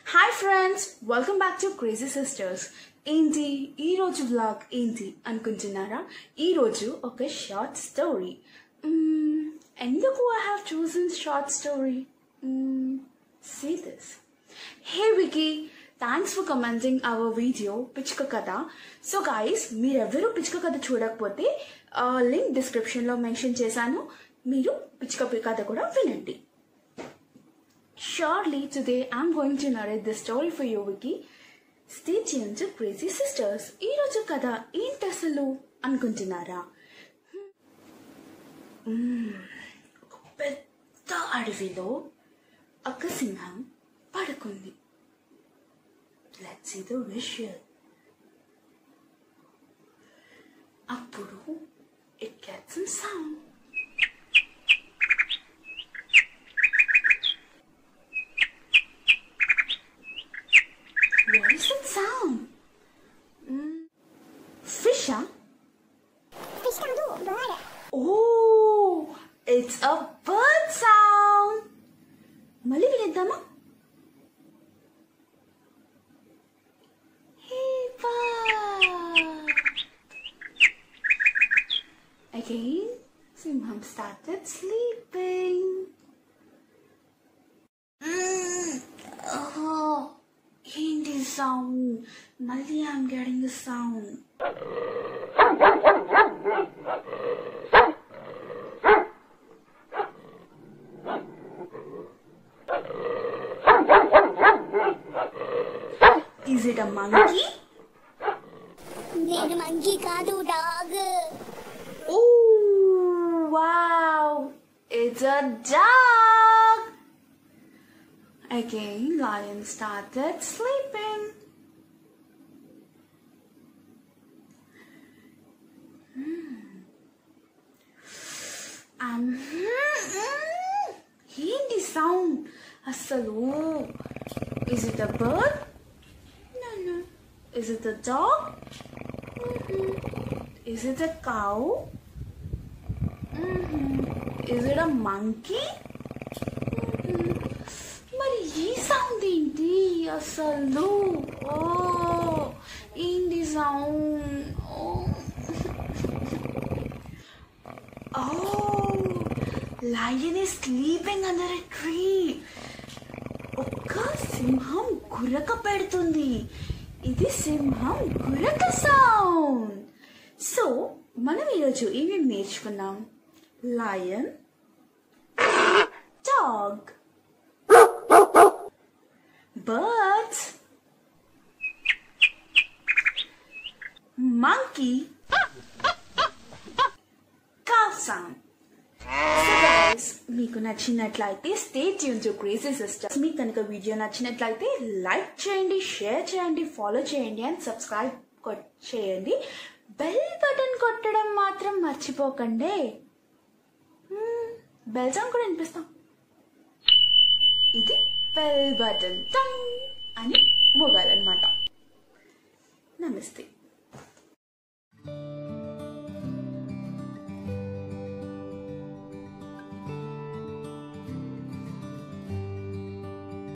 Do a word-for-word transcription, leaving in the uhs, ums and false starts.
Hi friends, welcome back to Crazy Sisters. ఏంటి ఈ రోజు వ్లాగ్ ఏంటి అనుకుంటున్నారా? ఈ రోజు ఒక షార్ట్ స్టోరీ. ఎందుకు I have chosen short story? See this. Hey Vicky, thanks for commenting our video pichuka katha. So guys, మీరెవరూ pichuka katha చూడకపోతే లింక్ డిస్క్రిప్షన్ లో మెన్షన్ చేశాను. మీరు pichuka katha కూడా వినండి. Surely today I'm going to narrate this story for you, Vicky. Stay tuned to Crazy Sisters. ఈ రోజు కథ ఏంటి అసలు అనుకుంటున్నారా? ఒక పెద్ద అడవిలో ఒక సింహం పడుకుంది. Let's see the visual. అప్పుడు it gets some sound. What is that sound? Mm. Fish, huh? Fish can do bird. Oh, it's a bird sound. Mali vineddama? Hey bird. Again, Simham started sleeping. Mm. Oh. Hindi sound. Malli, I'm getting the sound. Is it a monkey? Need a monkey kaadu dog. Oh wow! It's a dog. Again, lion started sleeping. Hmm. Um, Hindi sound. Asalu. Is it a bird? No, no. Is it a dog? Mm-hmm. Is it a cow? Mm-hmm. Is it a monkey? మరి ఈ sound ఏంటి అసలు? ఓ ఏంటి sound? Oh lion is sleeping under a tree. ఒక్క సింహం గురక పెడుతుంది. ఇది సింహం గురక సౌండ్. సో మనం ఈరోజు ఏమేమి నేర్చుకున్నాం? Lion, dog, birds, monkey, cow sound. So guys, మీకు నచ్చినట్లయితే stay tuned to Crazy Sisters. మీకు కనుక వీడియో నచ్చినట్లయితే లైక్ చేయండి, షేర్ చేయండి, ఫాలో చేయండి అండ్ సబ్స్క్రైబ్ చేయండి. బెల్ బటన్ కొట్టడం మాత్రం మర్చిపోకండి. బెల్ సౌండ్ కూడా వినిపిస్తాం. ఇది బెల్ బటన్ టంగ్ అని మోగాలన్నమాట. నమస్తే.